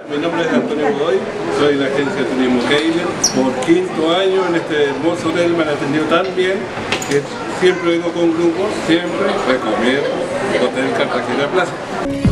Mi nombre es Antonio Godoy, soy de la agencia de turismo Keiler. Por 5º año en este hermoso hotel me han atendido tan bien que siempre vengo con grupos, siempre recomiendo Hotel Cartagena Plaza.